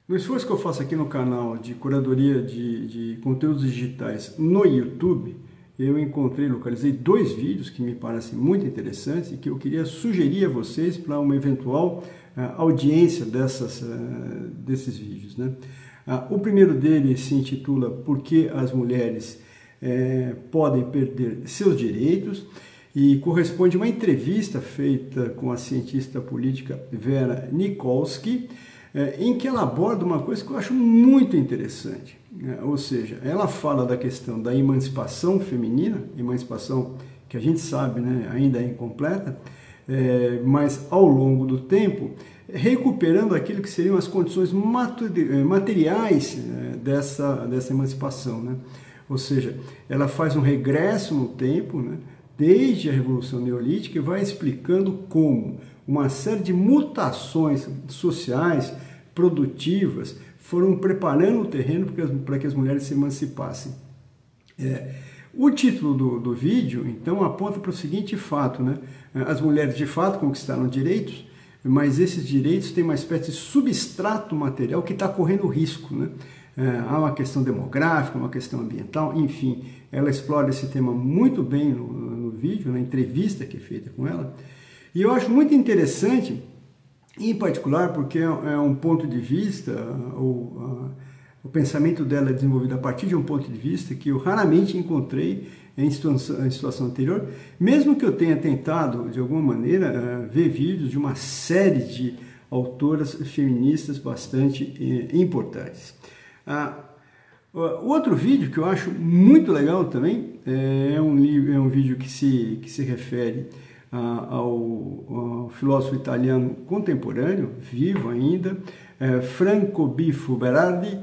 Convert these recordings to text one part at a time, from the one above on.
No esforço que eu faço aqui no canal de curadoria de conteúdos digitais no YouTube, eu localizei 2 vídeos que me parecem muito interessantes e que eu queria sugerir a vocês para uma eventual audiência desses vídeos, né? O primeiro deles se intitula Por que as mulheres podem perder seus direitos, e corresponde a uma entrevista feita com a cientista política Vera Nikolsky, em que ela aborda uma coisa que eu acho muito interessante, ou seja, ela fala da questão da emancipação feminina, emancipação que a gente sabe, né, ainda é incompleta, mas ao longo do tempo, recuperando aquilo que seriam as condições materiais dessa emancipação, né? Ou seja, ela faz um regresso no tempo, né, desde a Revolução Neolítica, e vai explicando como uma série de mutações sociais, produtivas, foram preparando o terreno para que as mulheres se emancipassem. O título do vídeo, então, aponta para o seguinte fato, né? As mulheres, de fato, conquistaram direitos, mas esses direitos têm uma espécie de substrato material que está correndo risco, né? Há uma questão demográfica, uma questão ambiental, enfim, ela explora esse tema muito bem no vídeo, na entrevista que é feita com ela, e eu acho muito interessante, em particular, porque é um ponto de vista, o pensamento dela é desenvolvido a partir de um ponto de vista que eu raramente encontrei em situação anterior, mesmo que eu tenha tentado, de alguma maneira, ver vídeos de uma série de autoras feministas bastante importantes. O outro vídeo que eu acho muito legal também é um vídeo que se refere ao filósofo italiano contemporâneo, vivo ainda, Franco Bifo Berardi,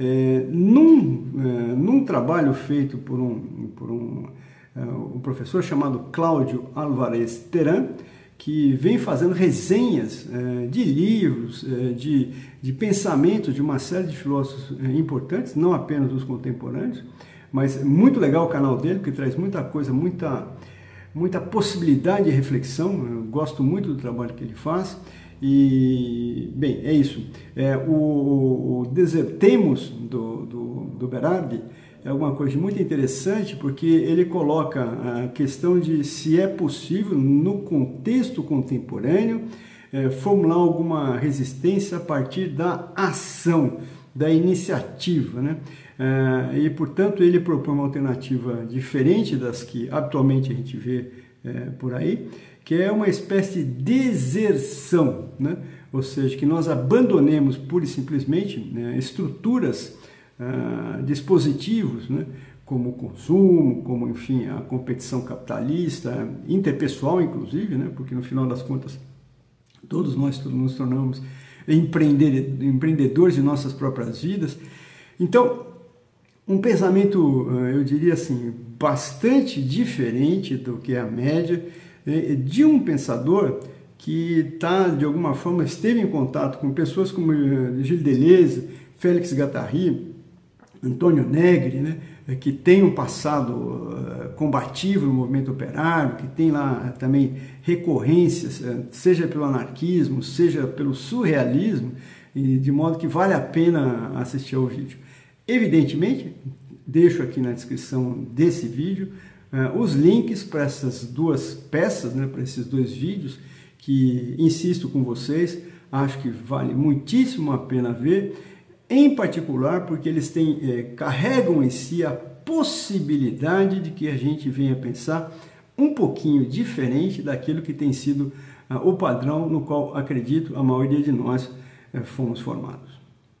num trabalho feito por um professor chamado Cláudio Álvares Terán, que vem fazendo resenhas de livros, de pensamentos de uma série de filósofos importantes, não apenas os contemporâneos, mas muito legal o canal dele, porque traz muita coisa, muita possibilidade de reflexão. Eu gosto muito do trabalho que ele faz. E, bem, é isso. Desertemos do Berardi é alguma coisa muito interessante, porque ele coloca a questão de se é possível, no contexto contemporâneo, formular alguma resistência a partir da ação, da iniciativa, né? E, portanto, ele propõe uma alternativa diferente das que atualmente a gente vê por aí, que é uma espécie de deserção, né? Ou seja, que nós abandonemos pura e simplesmente, né, estruturas, dispositivos, né, como o consumo, como, enfim, a competição capitalista, interpessoal inclusive, né, porque no final das contas todos nós nos tornamos empreendedores de nossas próprias vidas. Então, um pensamento, eu diria assim, bastante diferente do que é a média, de um pensador que de alguma forma esteve em contato com pessoas como Gilles Deleuze, Félix Guattari, Antônio Negri, né, que tem um passado combativo no movimento operário, que tem lá também recorrências, seja pelo anarquismo, seja pelo surrealismo, e de modo que vale a pena assistir ao vídeo. Evidentemente, deixo aqui na descrição desse vídeo os links para essas 2 peças, né, para esses 2 vídeos, que, insisto com vocês, acho que vale muitíssimo a pena ver, em particular porque eles carregam em si a possibilidade de que a gente venha pensar um pouquinho diferente daquilo que tem sido o padrão no qual, acredito, a maioria de nós fomos formados.